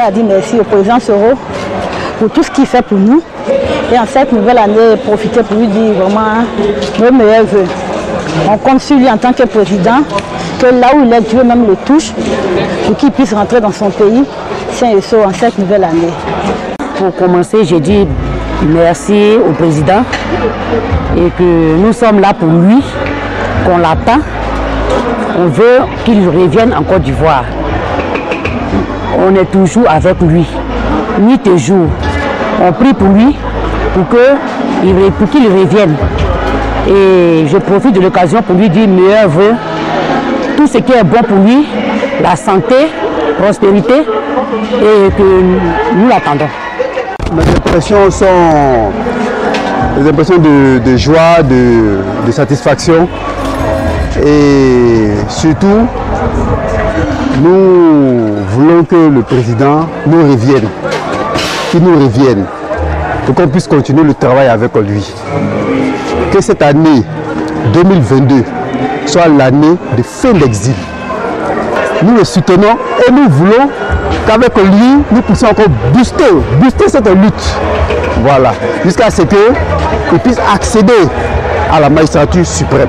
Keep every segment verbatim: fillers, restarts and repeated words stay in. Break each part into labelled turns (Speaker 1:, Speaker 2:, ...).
Speaker 1: à dire merci au président Soro pour tout ce qu'il fait pour nous. Et en cette nouvelle année, profiter pour lui dire vraiment nos meilleurs vœux. On compte sur lui en tant que président, que là où il est, Dieu même le touche, pour qu'il puisse rentrer dans son pays, sain et sauf en cette nouvelle année.
Speaker 2: Pour commencer, j'ai dit merci au président et que nous sommes là pour lui, qu'on l'attend. On veut qu'il revienne en Côte d'Ivoire. On est toujours avec lui, nuit et jour. On prie pour lui, pour qu'il pour qu'il revienne. Et je profite de l'occasion pour lui dire meilleurs vœux, tout ce qui est bon pour lui, la santé, prospérité, et que nous l'attendons.
Speaker 3: Mes impressions sont des impressions de, de joie, de, de satisfaction. Et surtout, nous voulons que le président nous revienne, qu'il nous revienne, pour qu'on puisse continuer le travail avec lui. Que cette année deux mille vingt-deux soit l'année de fin d'exil. Nous le soutenons et nous voulons qu'avec lui, nous puissions encore booster, booster cette lutte. Voilà, jusqu'à ce qu'il puisse accéder à la magistrature suprême.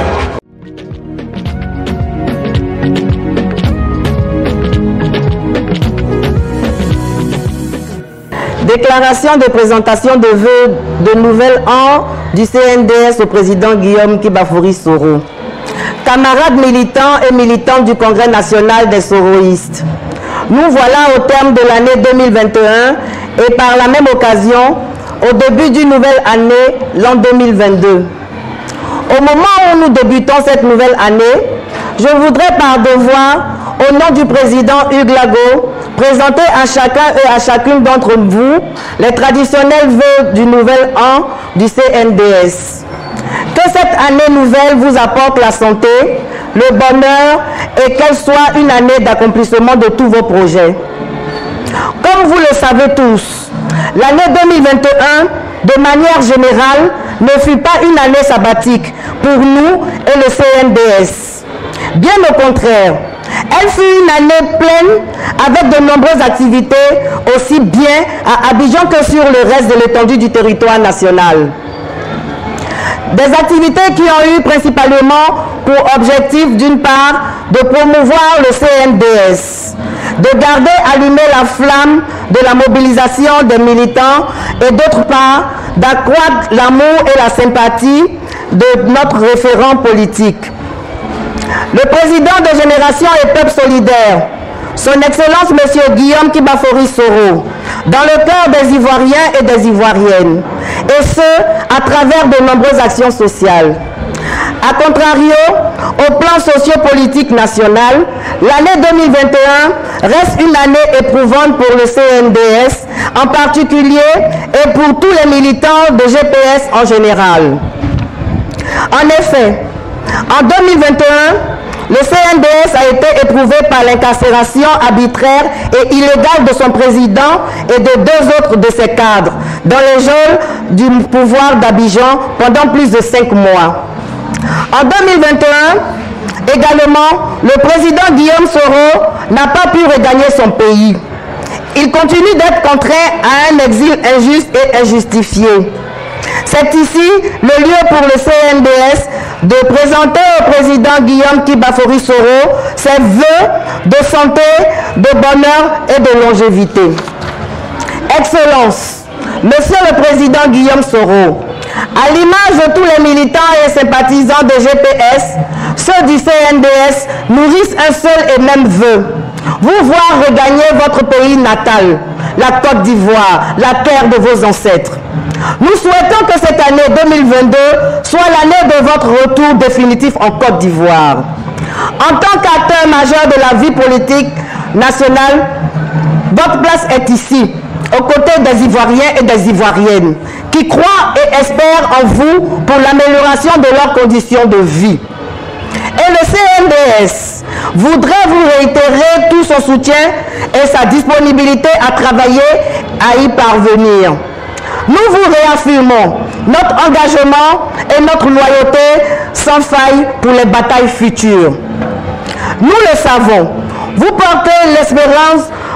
Speaker 4: Déclaration de présentation de vœux de nouvel an du C N D S au président Guillaume Kibafori Soro. Camarades militants et militantes du Congrès national des Soroïstes, nous voilà au terme de l'année deux mille vingt et un et par la même occasion au début d'une nouvelle année, l'an deux mille vingt-deux. Au moment où nous débutons cette nouvelle année, je voudrais par devoir, au nom du président Hugues Lago, présenter à chacun et à chacune d'entre vous les traditionnels vœux du nouvel an du C N D S. Que cette année nouvelle vous apporte la santé, le bonheur et qu'elle soit une année d'accomplissement de tous vos projets. Comme vous le savez tous, l'année deux mille vingt et un, de manière générale, ne fut pas une année sabbatique pour nous et le C N D S. Bien au contraire, elle fut une année pleine avec de nombreuses activités, aussi bien à Abidjan que sur le reste de l'étendue du territoire national. Des activités qui ont eu principalement pour objectif, d'une part, de promouvoir le C N D S, de garder allumée la flamme de la mobilisation des militants et d'autre part, d'accroître l'amour et la sympathie de notre référent politique. Le président de Génération et Peuple Solidaire, son Excellence M. Guillaume Kibafori Soro, dans le cœur des Ivoiriens et des Ivoiriennes, et ce, à travers de nombreuses actions sociales. A contrario, au plan socio-politique national, l'année deux mille vingt et un reste une année éprouvante pour le C N D S en particulier et pour tous les militants de G P S en général. En effet, en deux mille vingt et un, le C N D S a été éprouvé par l'incarcération arbitraire et illégale de son président et de deux autres de ses cadres dans les geôles du pouvoir d'Abidjan pendant plus de cinq mois. En deux mille vingt et un, également, le président Guillaume Soro n'a pas pu regagner son pays. Il continue d'être contraint à un exil injuste et injustifié. C'est ici le lieu pour le C N D S de présenter au président Guillaume Kibafori Soro ses vœux de santé, de bonheur et de longévité. Excellence, Monsieur le Président Guillaume Soro, à l'image de tous les militants et sympathisants de G P S, ceux du C N D S nourrissent un seul et même vœu: vous voir regagner votre pays natal, la Côte d'Ivoire, la terre de vos ancêtres. Nous souhaitons que cette année deux mille vingt-deux soit l'année de votre retour définitif en Côte d'Ivoire. En tant qu'acteur majeur de la vie politique nationale, votre place est ici, aux côtés des Ivoiriens et des Ivoiriennes, qui croient et espèrent en vous pour l'amélioration de leurs conditions de vie. Et le C N D S voudrait vous réitérer tout son soutien et sa disponibilité à travailler à y parvenir. Nous vous réaffirmons notre engagement et notre loyauté sans faille pour les batailles futures. Nous le savons, vous portez l'espérance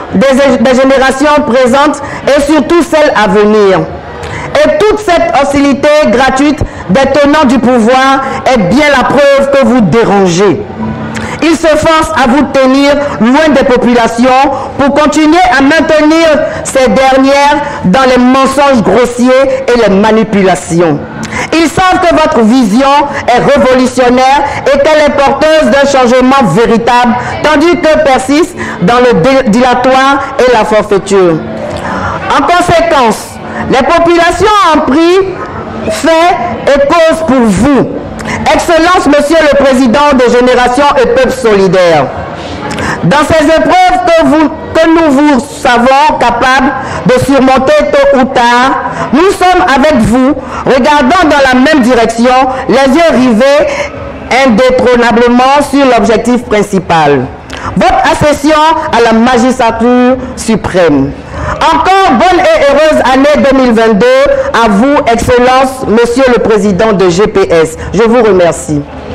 Speaker 4: des, des générations présentes et surtout celles à venir. Et toute cette hostilité gratuite des tenants du pouvoir est bien la preuve que vous dérangez. Ils se forcent à vous tenir loin des populations pour continuer à maintenir ces dernières dans les mensonges grossiers et les manipulations. Ils savent que votre vision est révolutionnaire et qu'elle est porteuse d'un changement véritable, tandis que persiste dans le dilatoire et la forfaiture. En conséquence, les populations ont pris fait et cause pour vous. Excellence, Monsieur le Président de Génération et Peuple Solidaire, dans ces épreuves que, vous, que nous vous savons capables de surmonter tôt ou tard, nous sommes avec vous, regardant dans la même direction, les yeux rivés indétrônablement sur l'objectif principal, votre accession à la magistrature suprême. Encore bonne et heureuse année deux mille vingt-deux à vous, Excellence, Monsieur le Président de G P S. Je vous remercie.